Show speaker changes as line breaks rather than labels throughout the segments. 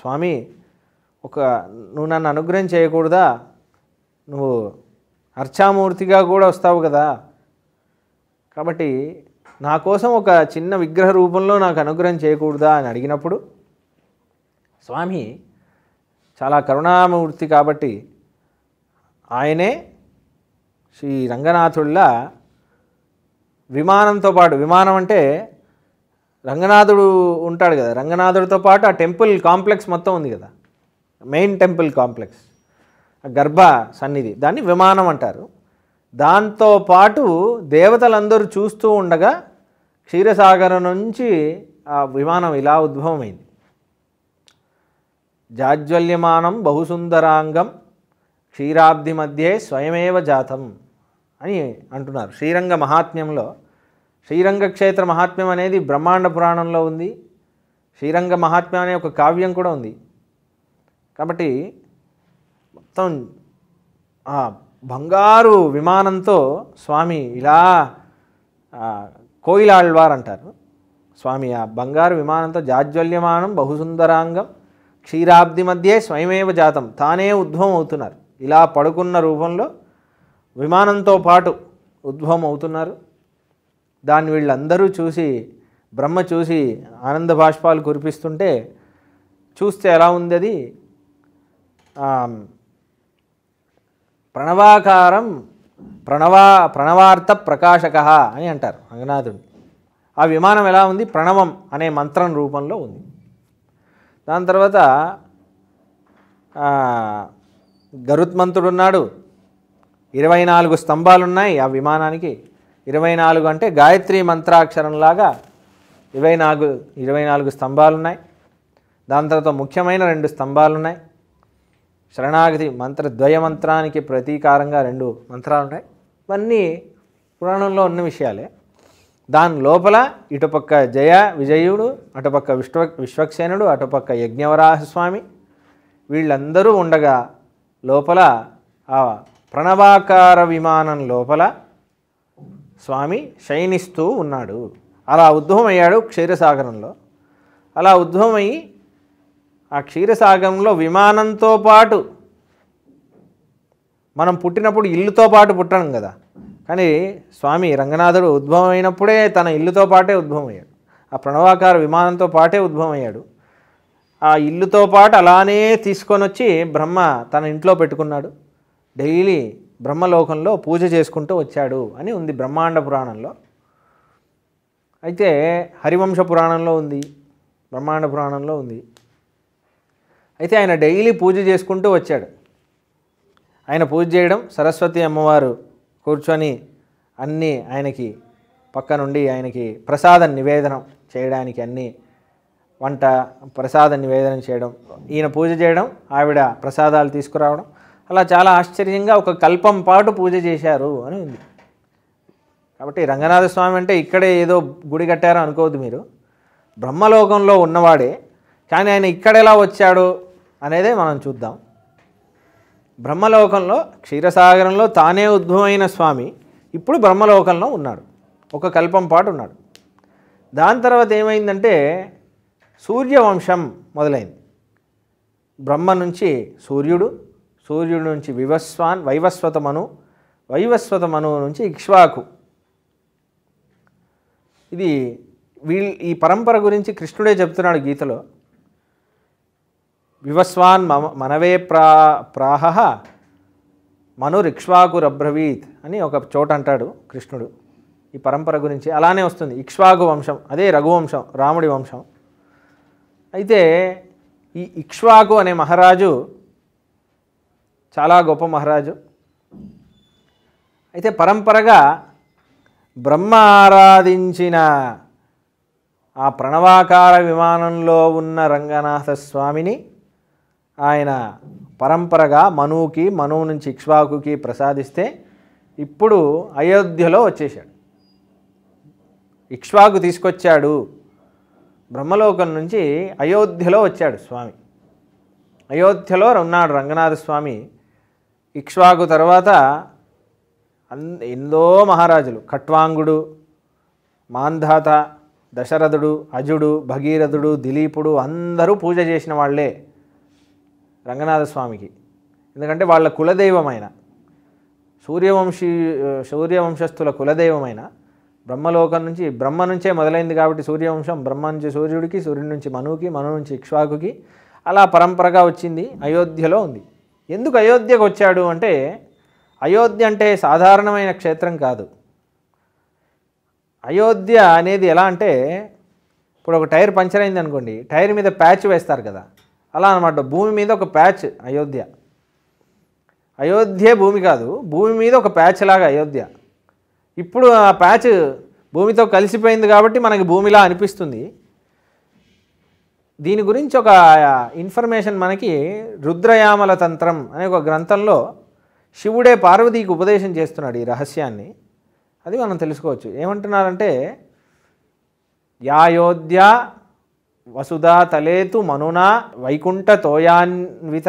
స్వామి నువ్వు నన్ను అనుగ్రహం చేయకూడదా, నువ్వు అర్చామూర్తిగా కూడా వస్తావు కదా, కాబట్టి నా కోసం ఒక చిన్న విగ్రహ రూపంలో నాకు అనుగ్రహం చేయకూడదా అని అడిగినప్పుడు స్వామి చాలా కరుణామూర్తి కాబట్టి ఆయనే శ్రీ రంగనాథుల్లా విమానంతో పాటు, విమానం అంటే రంగనాథుడు ఉంటాడు కదా, రంగనాథుడితో పాటు ఆ టెంపుల్ కాంప్లెక్స్ మొత్తం ఉంది కదా, మెయిన్ టెంపుల్ కాంప్లెక్స్, గర్భ సన్నిధి, దాన్ని విమానం అంటారు. దాంతోపాటు దేవతలందరూ చూస్తూ ఉండగా క్షీరసాగరం నుంచి ఆ విమానం ఇలా ఉద్భవమైంది. జాజ్వల్యమానం బహుసుందరాంగం క్షీరాబ్ది మధ్యే స్వయమేవ జాతం అని అంటున్నారు శ్రీరంగ మహాత్మ్యంలో. శ్రీరంగ క్షేత్ర మహాత్మ్యం అనేది బ్రహ్మాండ పురాణంలో ఉంది. శ్రీరంగ మహాత్మ్యం అనే ఒక కావ్యం కూడా ఉంది. కాబట్టి మొత్తం ఆ బంగారు విమానంతో స్వామి ఇలా కోయిలాళ్వార్ అంటారు స్వామి, ఆ బంగారు విమానంతో జాజ్వల్యమానం బహుసుందరాంగం క్షీరాబ్ది మధ్యే స్వయమేవ జాతం, తానే ఉద్భవం అవుతున్నారు. ఇలా పడుకున్న రూపంలో విమానంతో పాటు ఉద్భవం అవుతున్నారు. దాన్ని వీళ్ళందరూ చూసి, బ్రహ్మ చూసి ఆనంద బాష్పాలు కురిపిస్తుంటే చూస్తే ఎలా ఉంది అది, ప్రణవాకారం ప్రణవార్థ ప్రకాశక అని అంటారు రంగనాథుడు. ఆ విమానం ఎలా ఉంది, ప్రణవం అనే మంత్రం రూపంలో ఉంది. దాని తర్వాత గరుత్మంతుడు ఉన్నాడు. 24 స్తంభాలు ఉన్నాయి ఆ విమానానికి. 24 అంటే గాయత్రి మంత్రాక్షరంలాగా 24 స్తంభాలు ఉన్నాయి. దాని తర్వాత ముఖ్యమైన 2 స్తంభాలు ఉన్నాయి. శరణాగతి ద్వయ మంత్రానికి ప్రతీకారంగా 2 మంత్రాలు ఉన్నాయి. ఇవన్నీ పురాణంలో ఉన్న విషయాలే. దాని లోపల ఇటుపక్క విజయుడు, అటుపక్క విశ్వక్సేనుడు, అటుపక్క యజ్ఞవరాహస్వామి, వీళ్ళందరూ ఉండగా లోపల ఆ ప్రణవాకార విమానం లోపల స్వామి శయనిస్తూ ఉన్నాడు. అలా ఉద్భవమయ్యాడు క్షీరసాగరంలో. అలా ఉద్భవమయ్యి ఆ క్షీరసాగరంలో విమానంతో పాటు, మనం పుట్టినప్పుడు ఇల్లుతో పాటు పుట్టడం కదా, కానీ స్వామి రంగనాథుడు ఉద్భవం అయినప్పుడే తన ఇల్లుతో పాటే ఉద్భవం అయ్యాడు. ఆ ప్రణవాకార విమానంతో పాటే ఉద్భవం అయ్యాడు. ఆ ఇల్లుతో పాటు అలానే తీసుకొని వచ్చి బ్రహ్మ తన ఇంట్లో పెట్టుకున్నాడు. డైలీ బ్రహ్మలోకంలో పూజ చేసుకుంటూ వచ్చాడు అని ఉంది బ్రహ్మాండ పురాణంలో. అయితే హరివంశ పురాణంలో ఉంది, బ్రహ్మాండ పురాణంలో ఉంది. అయితే ఆయన డైలీ పూజ చేసుకుంటూ వచ్చాడు. ఆయన పూజ చేయడం, సరస్వతి అమ్మవారు కూర్చొని అన్నీ ఆయనకి పక్క నుండి ఆయనకి ప్రసాద నివేదనం చేయడానికి, అన్నీ వంట ప్రసాద నివేదనం చేయడం, ఈయన పూజ చేయడం, ఆవిడ ప్రసాదాలు తీసుకురావడం, అలా చాలా ఆశ్చర్యంగా ఒక కల్పం పాటు పూజ చేశారు అని ఉంది. కాబట్టి రంగనాథ స్వామి అంటే ఇక్కడే ఏదో గుడి కట్టారో అనుకోవద్దు మీరు, బ్రహ్మలోకంలో ఉన్నవాడే. కానీ ఆయన ఇక్కడ ఎలా వచ్చాడు అనేదే మనం చూద్దాం. బ్రహ్మలోకంలో క్షీరసాగరంలో తానే ఉద్భవమైన స్వామి ఇప్పుడు బ్రహ్మలోకంలో ఉన్నాడు, ఒక కల్పం పాటు ఉన్నాడు. దాని తర్వాత ఏమైందంటే సూర్యవంశం మొదలైంది. బ్రహ్మ నుంచి సూర్యుడు, సూర్యుడు నుంచి వైవస్వత మనువు నుంచి ఇక్ష్వాకు. ఇది ఈ పరంపర గురించి కృష్ణుడే చెప్తున్నాడు గీతలో. వివస్వాన్ మనవే ప్రాహ మనురిక్ష్వాకురబ్రవీత్ అని ఒక చోట అంటాడు కృష్ణుడు ఈ పరంపర గురించి. అలానే వస్తుంది ఇక్ష్వాకు వంశం, అదే రఘువంశం, రాముడి వంశం. అయితే ఈ ఇక్ష్వాకు అనే మహారాజు చాలా గొప్ప మహారాజు. అయితే పరంపరగా బ్రహ్మ ఆరాధించిన ఆ ప్రణవాకార విమానంలో ఉన్న రంగనాథ స్వామిని ఆయన పరంపరగా మనువు నుంచి ఇక్ష్వాకుకి ప్రసాదిస్తే ఇప్పుడు అయోధ్యలో వచ్చేసాడు. ఇక్ష్వాకు తీసుకొచ్చాడు, బ్రహ్మలోకం నుంచి అయోధ్యలో వచ్చాడు స్వామి. అయోధ్యలో ఉన్నాడు రంగనాథ స్వామి. ఇక్ష్వాకు తర్వాత ఎన్నో మహారాజులు, ఖట్వాంగుడు, మాంధాత, దశరథుడు, అజుడు, భగీరథుడు, దిలీపుడు అందరూ పూజ చేసిన వాళ్ళే రంగనాథ స్వామికి. ఎందుకంటే వాళ్ళ కులదైవమైన సూర్యవంశస్థుల కులదైవమైన బ్రహ్మలోకం నుంచి, బ్రహ్మ నుంచే మొదలైంది కాబట్టి సూర్యవంశం, బ్రహ్మ నుంచి సూర్యుడికి, సూర్యుడి నుంచి మనువుకి, మనువు నుంచి ఇక్ష్వాకుకి, అలా పరంపరగా వచ్చింది. అయోధ్యలో ఉంది. ఎందుకు అయోధ్యకు వచ్చాడు అంటే, అయోధ్య అంటే సాధారణమైన క్షేత్రం కాదు. అయోధ్య అనేది ఎలా అంటే, ఇప్పుడు ఒక టైర్ పంచర్ అయింది అనుకోండి, టైర్ మీద ప్యాచ్ వేస్తారు కదా, అలా అనమాట. భూమి మీద ఒక ప్యాచ్ అయోధ్య. అయోధ్య భూమి కాదు, భూమి మీద ఒక ప్యాచ్ లాగా అయోధ్య. ఇప్పుడు ఆ ప్యాచ్ భూమితో కలిసిపోయింది కాబట్టి మనకి భూమిలా అనిపిస్తుంది. దీని గురించి ఒక ఇన్ఫర్మేషన్ మనకి రుద్రయామల తంత్రం అనే ఒక గ్రంథంలో శివుడే పార్వతీకి ఉపదేశం చేస్తున్నాడు ఈ రహస్యాన్ని. అది మనం తెలుసుకోవచ్చు. ఏమంటున్నారంటే, యాయోధ్య వసుధా తలేతు మనునా వైకుంఠ తోయాన్విత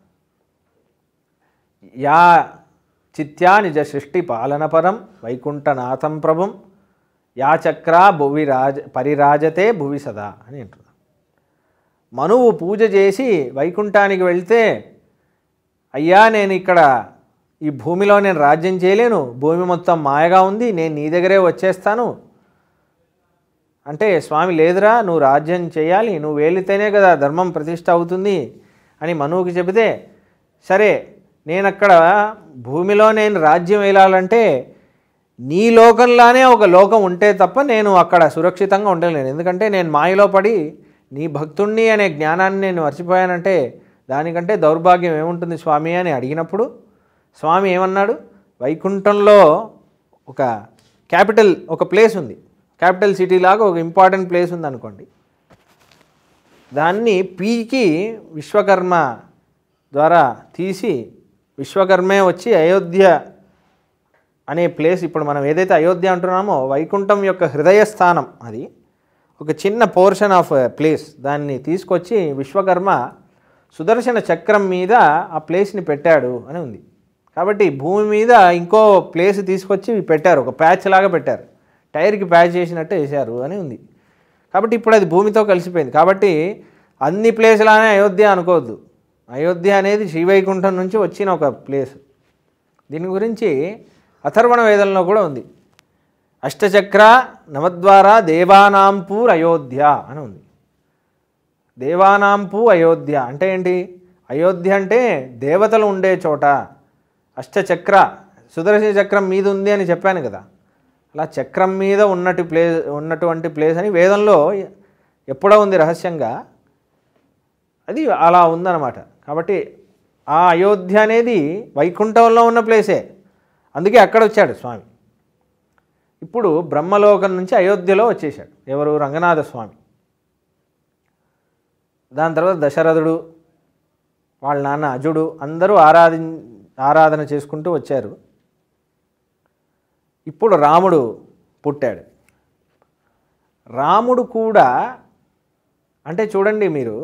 యా చిత్యా నిజ సృష్టి పాలనపరం వైకుంఠనాథం ప్రభుం యా చక్ర భువి పరిరాజతే భువి సదా అని అంటున్నారు. మనువు పూజ చేసి వైకుంఠానికి వెళ్తే, అయ్యా నేను ఇక్కడ ఈ భూమిలో నేను రాజ్యం చేయలేను, భూమి మొత్తం మాయగా ఉంది, నేను నీ దగ్గరే వచ్చేస్తాను అంటే, స్వామి లేదురా నువ్వు రాజ్యం చేయాలి, నువ్వు వెళితేనే కదా ధర్మం ప్రతిష్ఠ అవుతుంది అని మనువుకి చెబితే, సరే నేను అక్కడ భూమిలో నేను రాజ్యం వెళ్ళాలంటే నీ లోకంలానే ఒక లోకం ఉంటే తప్ప నేను అక్కడ సురక్షితంగా ఉండలేను. ఎందుకంటే నేను మాయలో పడి నీ భక్తుణ్ణి అనే జ్ఞానాన్ని నేను మర్చిపోయానంటే దానికంటే దౌర్భాగ్యం ఏముంటుంది స్వామి అని అడిగినప్పుడు స్వామి ఏమన్నాడు, వైకుంఠంలో ఒక క్యాపిటల్, ఒక ప్లేస్ ఉంది, క్యాపిటల్ సిటీ లాగా ఒక ఇంపార్టెంట్ ప్లేస్ ఉంది అనుకోండి, దాన్ని పీకి విశ్వకర్మ ద్వారా తీసి విశ్వకర్మే వచ్చి అయోధ్య అనే ప్లేస్, ఇప్పుడు మనం ఏదైతే అయోధ్య అంటున్నామో వైకుంఠం యొక్క హృదయ స్థానం, అది ఒక చిన్న పోర్షన్ ఆఫ్ ప్లేస్, దాన్ని తీసుకొచ్చి విశ్వకర్మ సుదర్శన చక్రం మీద ఆ ప్లేస్ని పెట్టాడు అని ఉంది. కాబట్టి భూమి మీద ఇంకో ప్లేస్ తీసుకొచ్చి పెట్టారు, ఒక ప్యాచ్ లాగా పెట్టారు, టైర్కి ప్యాచ్ చేసినట్టు వేశారు అని ఉంది. కాబట్టి ఇప్పుడు అది భూమితో కలిసిపోయింది. కాబట్టి అన్ని ప్లేస్లానే అయోధ్య అనుకోవద్దు. అయోధ్య అనేది శ్రీవైకుంఠం నుంచి వచ్చిన ఒక ప్లేస్. దీని గురించి అథర్వణ వేదంలో కూడా ఉంది. అష్టచక్ర నవద్వార దేవానాంపూర్ అయోధ్య అని ఉంది. దేవానాంపూ అయోధ్య అంటే ఏంటి? అయోధ్య అంటే దేవతలు ఉండే చోట. అష్టచక్ర సుదర్శన చక్రం మీద ఉంది అని చెప్పాను కదా, అలా చక్రం మీద ఉన్నటువంటి ప్లేస్ అని వేదంలో ఎప్పుడో ఉంది రహస్యంగా, అది అలా ఉందన్నమాట. కాబట్టి ఆ అయోధ్య అనేది వైకుంఠంలో ఉన్న ప్లేసే, అందుకే అక్కడ వచ్చాడు స్వామి. ఇప్పుడు బ్రహ్మలోకం నుంచి అయోధ్యలో వచ్చేసాడు ఎవరు? రంగనాథ స్వామి. దాని తర్వాత దశరథుడు, వాళ్ళ నాన్న అజుడు అందరూ ఆరాధన చేసుకుంటూ వచ్చారు. ఇప్పుడు రాముడు పుట్టాడు. రాముడు కూడా అంటే చూడండి మీరు,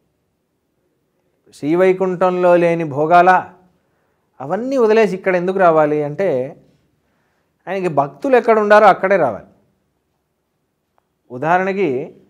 శ్రీవైకుంఠంలో లేని భోగాల అవన్నీ వదిలేసి ఇక్కడ ఎందుకు రావాలి అంటే, ఆయనకి భక్తులు ఎక్కడ ఉండారో అక్కడే రావాలి. ఉదాహరణకి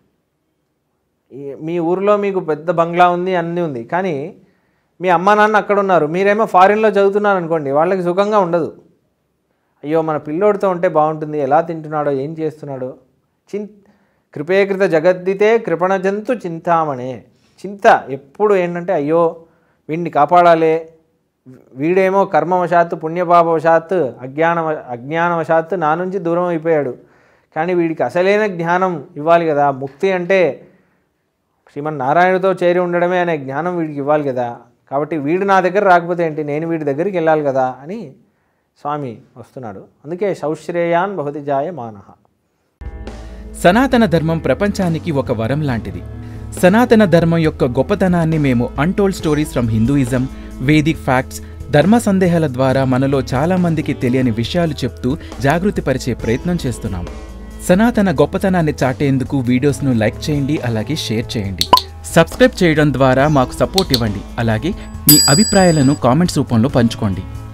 మీ ఊరిలో మీకు పెద్ద బంగ్లా ఉంది, అన్నీ ఉంది, కానీ మీ అమ్మ నాన్న అక్కడ ఉన్నారు, మీరేమో ఫారిన్లో చదువుతున్నారు అనుకోండి, వాళ్ళకి సుఖంగా ఉండదు. అయ్యో మన పిల్లోడితో ఉంటే బాగుంటుంది, ఎలా తింటున్నాడో ఏం చేస్తున్నాడో. కృపేకృత జగద్దితే కృపణజంతు చింతామణే. చింత ఎప్పుడు ఏంటంటే, అయ్యో వీడిని కాపాడాలి, వీడేమో కర్మవశాత్తు పుణ్యపాపవశాత్తు అజ్ఞానవశాత్తు నా నుంచి దూరం అయిపోయాడు, కానీ వీడికి అసలైన జ్ఞానం ఇవ్వాలి కదా. ముక్తి అంటే శ్రీమన్నారాయణతో చేరి ఉండడమే అనే జ్ఞానం వీడికి ఇవ్వాలి కదా. కాబట్టి వీడు నా దగ్గర రాకపోతే ఏంటి, నేను వీడి దగ్గరికి వెళ్ళాలి కదా అని స్వామి వస్తున్నాడు. అందుకే సౌశ్రేయాన్ భవతి జాయ మానః.
సనాతన ధర్మం ప్రపంచానికి ఒక వరం లాంటిది. సనాతన ధర్మం యొక్క గొప్పతనాన్ని మేము untold stories from Hinduism, Vedic facts, ధర్మ సందేహాల ద్వారా మనలో చాలా మందికి తెలియని విషయాలు చెప్తూ జాగృతిపరిచే ప్రయత్నం చేస్తున్నాము. సనాతన గొప్పతనాన్ని చాటేందుకు వీడియోస్ను లైక్ చేయండి, అలాగే షేర్ చేయండి. సబ్స్క్రైబ్ చేయడం ద్వారా మాకు సపోర్ట్ ఇవ్వండి. అలాగే మీ అభిప్రాయాలను కామెంట్స్ రూపంలో పంచుకోండి.